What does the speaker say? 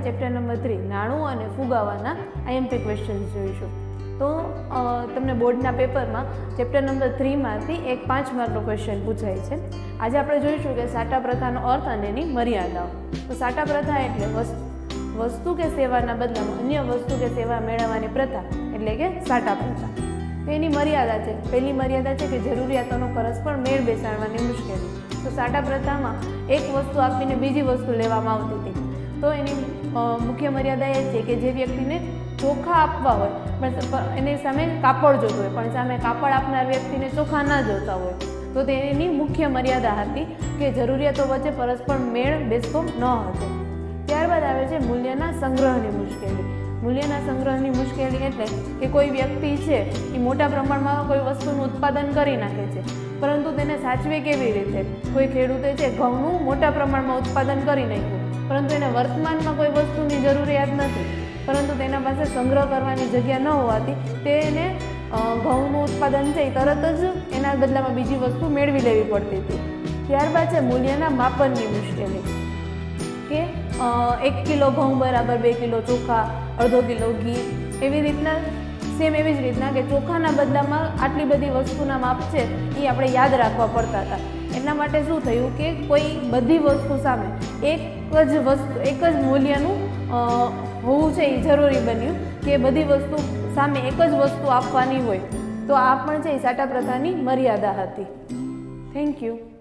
Chapter number 3 નાણું અને ફુગાવાના IMP questions જોઈશું. તો તમને બોર્ડના પેપરમાં ચેપ્ટર નંબર 3 માંથી એક 5 માર્કનો ક્વેશ્ચન પૂછાય છે. આજે આપણે જોઈશું કે સાટા પ્રથાનો અર્થ અને એની મર્યાદાઓ. તો સાટા પ્રથા એટલે વસ્તુ કે સેવાના બદલામાં અન્ય વસ્તુ કે સેવા મેળવવાની પ્રથા એટલે કે સાટા પ્રથા. તો એની મર્યાદા છે. પહેલી મર્યાદા છે કે જરૂરિયાતોનો પરસ્પર મેળ બેસાડવાની મુશ્કેલી. તો સાટા પ્રથામાં એક વસ્તુ આપીને બીજી વસ્તુ લેવામાં આવતી હતી. તો એની મુખ્ય મર્યાદા એ છે કે જે વ્યક્તિને ચોખા આપવા હોય પણ એની સામે કાપડ જોતું હોય, પણ સામે કાપડ આપનાર વ્યક્તિને ચોખા ના જોતા હોય, તો તેની મુખ્ય મર્યાદા હતી કે જરૂરિયાતો વચ્ચે પરસ્પર મેળ બેસતો ન હતો. ત્યારબાદ આવે છે મૂલ્યના સંગ્રહની મુશ્કેલી. મૂલ્યના સંગ્રહની મુશ્કેલી એટલે કે કોઈ વ્યક્તિ છે એ મોટા પ્રમાણમાં કોઈ વસ્તુનું ઉત્પાદન કરી નાખે છે, પરંતુ તેને સાચવે કેવી રીતે? કોઈ ખેડૂતે છે ઘઉંનું મોટા પ્રમાણમાં ઉત્પાદન કરી નાખ્યું, પરંતુ એને વર્તમાનમાં કોઈ વસ્તુની જરૂરિયાત નથી, પરંતુ તેના પાસે સંગ્રહ કરવાની જગ્યા ન હોવાથી તેને ઘઉંનું ઉત્પાદન છે એ તરત જ એના બદલામાં બીજી વસ્તુ મેળવી લેવી પડતી હતી. ત્યારબાદ છે મૂલ્યના માપનની મુશ્કેલી કે 1 કિલો ઘઉં બરાબર 2 કિલો ચોખા, અડધો કિલો ઘી, એવી રીતના એવી જ રીતના કે ચોખાના બદલામાં આટલી બધી વસ્તુના માપ છે એ આપણે યાદ રાખવા પડતા હતા. એટલા માટે શું થયું કે કોઈ બધી વસ્તુ સામે એક જ મૂલ્યનું હોવું છે એ જરૂરી બન્યું કે બધી વસ્તુ સામે એક જ વસ્તુ આપવાની હોય. તો આ પણ છે એ સાટા પ્રથાની મર્યાદા હતી. Thank you.